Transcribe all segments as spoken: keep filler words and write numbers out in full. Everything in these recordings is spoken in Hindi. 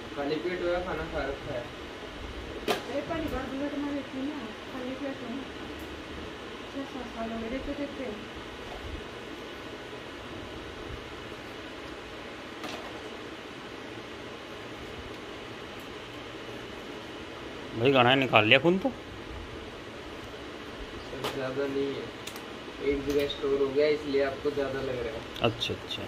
खाली पेट हुआ खाना खा रखा है। अरे पहली बार बुलेट में देखी ना, खाली पेट में छह सात साल हो गए देखते देखते। भाई गाना निकाल लिया खून तो ज़्यादा नहीं है, एक जगह स्टोर हो गया इसलिए आपको ज़्यादा लग रहा है। अच्छा अच्छा।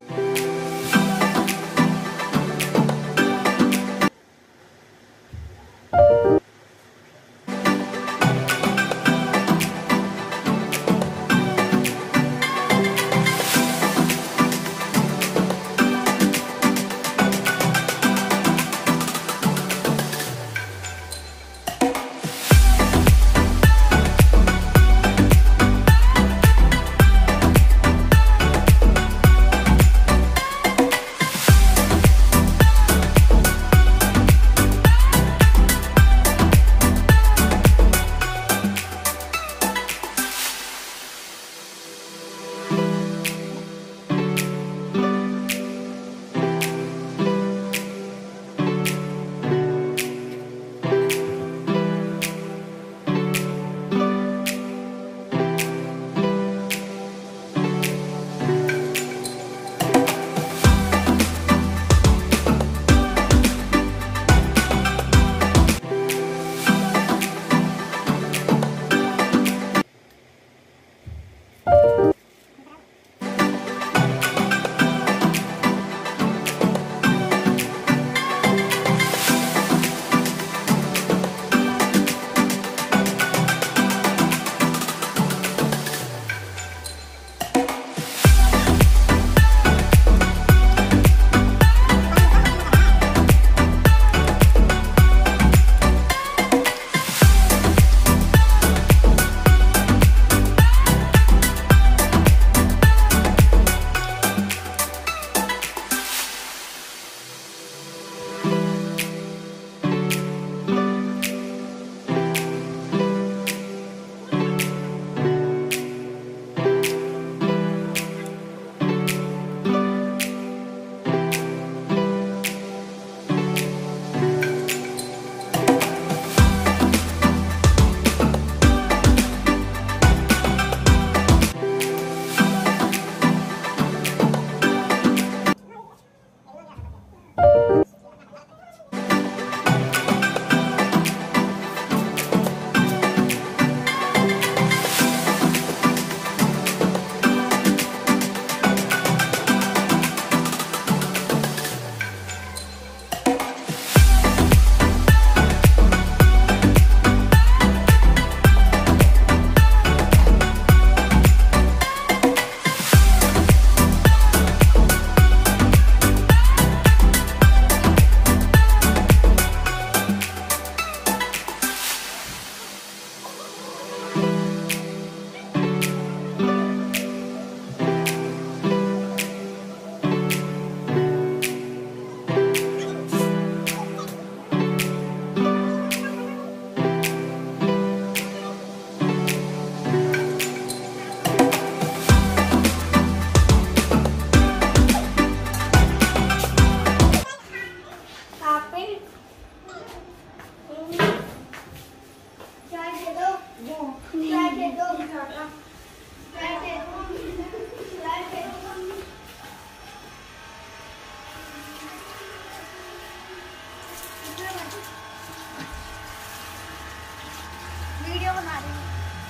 वीडियो बना रही हूँ।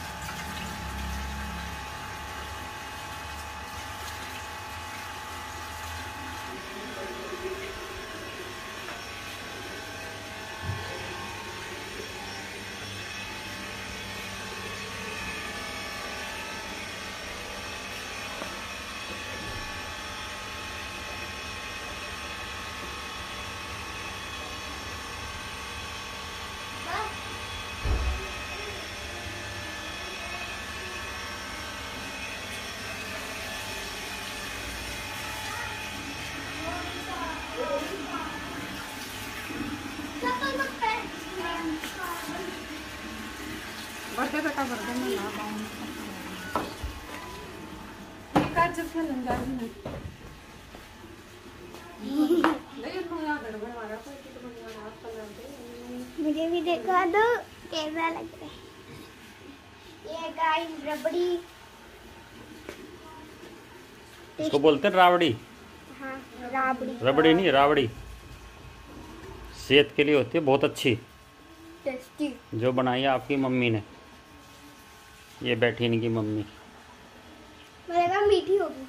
बर्थडे बेटा बर्थडे में ला पाऊंगी काज जब से लंगा नहीं नहीं तो यार गड़बड़ वाला कोई मुझे भी दिखा दो कैसा लग रहा है। ये गाइस रबड़ी, इसको बोलते हैं रावड़ी। हाँ राबड़ी, रबड़ी नहीं, रावड़ी। सेहत के लिए होती है, बहुत अच्छी, टेस्टी। जो बनाई है आपकी मम्मी ने। ये बैठी इनकी मम्मी। मुझे लगा मीठी होगी।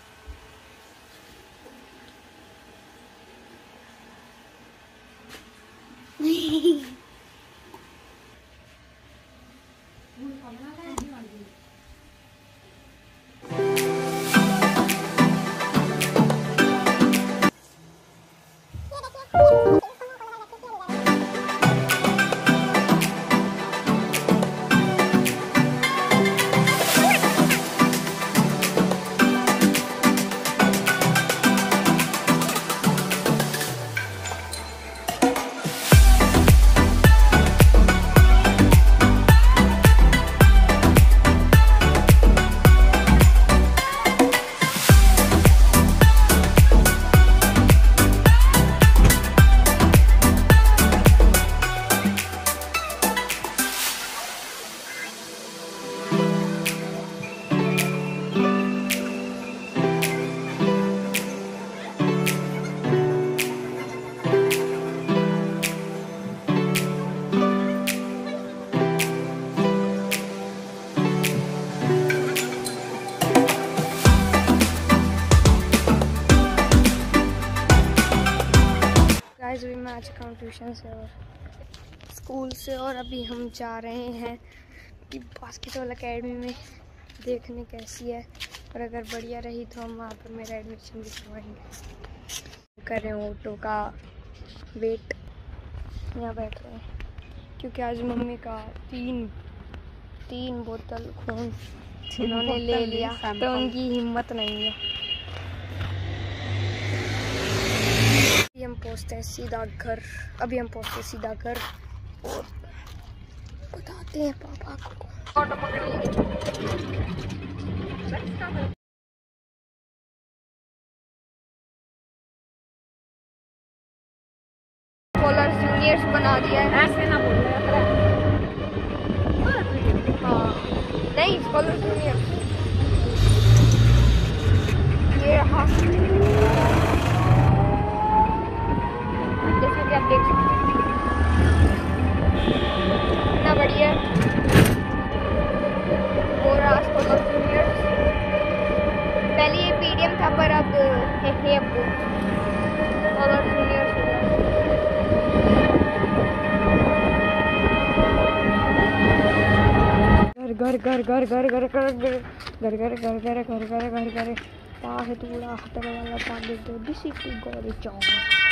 गाइस, अभी मैं आ चुका हूँ ट्यूशन से और स्कूल से, और अभी हम जा रहे हैं कि बास्केटबॉल एकेडमी में देखने कैसी है, और अगर बढ़िया रही तो हम वहाँ पर मेरा एडमिशन भी करवाएंगे। कर रहे हैं ऑटो का वेट, यहाँ बैठ रहे हैं क्योंकि आज मम्मी का तीन तीन बोतल खून उन्होंने ले लिया तो उनकी हिम्मत नहीं है। अभी हम पहुँचते हैं सीधा घर, अभी हम पहुँचते हैं सीधा घर और बताते हैं पापा को। ऑटो कॉलर जूनियर्स बना दिया है, ऐसे ना बोल रहे हैं। हाँ नहीं, कॉलर जूनियर्स ये रहा, जैसे कि आप देख सकते हैं कितना बढ़िया वो रहा स्कूल ऑफ जूनियर्स। पहले ये पीडीएम था पर अब है है अब स्कूल ऑफ जूनियर्स हो गया। घर घर घर घर घर घर घर घर घर घर घर घर घर घर घर घर ताहे तूड़ा हटने वाला ताले दो दिस इज गोरी चौक।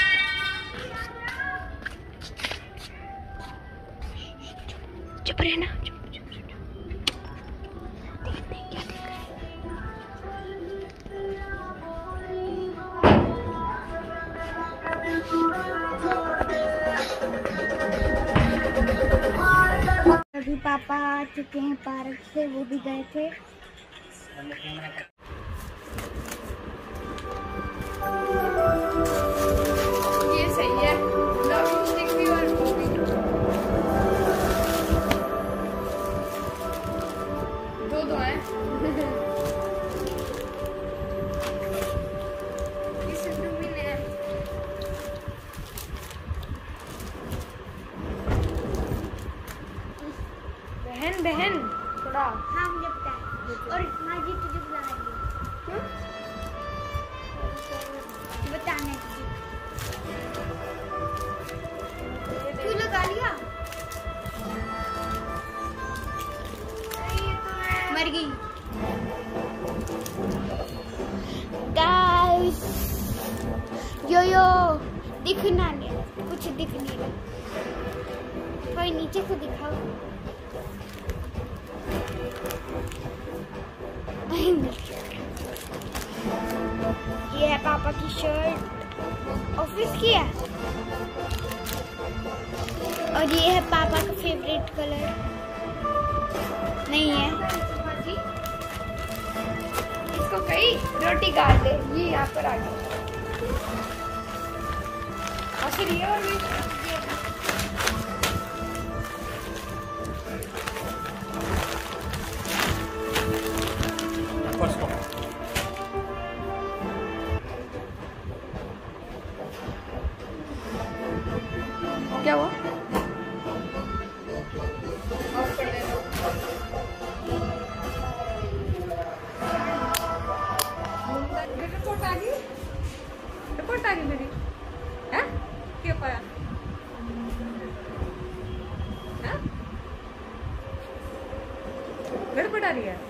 चुप रहना, चुप चुप चुप। देखते हैं क्या देख रहे हैं। अभी पापा आ चुके हैं पार्क से, वो भी गए थे। ये सही है, लॉजिस्टिक भी और मूवी दो दो हैं। इस रूम में है। बहन बहन थोड़ा, हाँ मुझे पता है, और माँ जी तुझे बुला रही है। क्यों? बताने क्यों लगा लिया? मर गई। गाइस यो यो दिखना नहीं, कुछ दिख नहीं रहा, कोई नीचे से दिखाओ। ये है पापा की शर्ट, ऑफिस की है, और ये है पापा का फेवरेट कलर नहीं है। इसको कही रोटी काट दे, ये यहाँ पर आ गया। और फिर ये और भी क्या हुआ? ऑफ कर देना। रिपोर्ट आ गई, रिपोर्ट आ गई मेरी है क्या पाया है? गड़बड़ आ रही है।